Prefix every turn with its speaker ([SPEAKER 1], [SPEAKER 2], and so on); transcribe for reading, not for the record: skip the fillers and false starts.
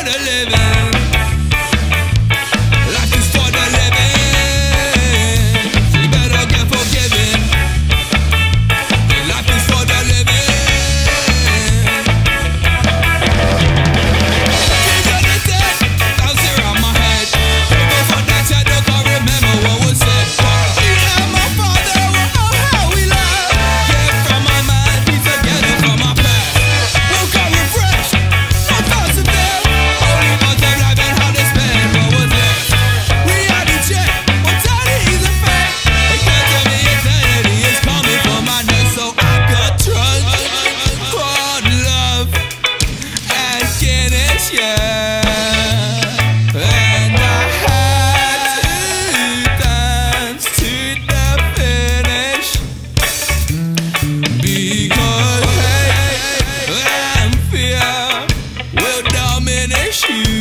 [SPEAKER 1] the living. Life is for the living. So you better get forgiven. Life is for the living. Things on the dead, bouncing around my head. Before that I don't remember what was said. Me and my father, oh how we love. Get from my mind, piece together from my past. Woke up refreshed, no thoughts of them. Only thoughts of life and how they spend what was left. Reality check, mortality is a fact. They can't tell me eternity is coming for my neck. So I got drunk on love and Guinness, yeah. And I had to dance to the finish. Because pain and fear will diminish you.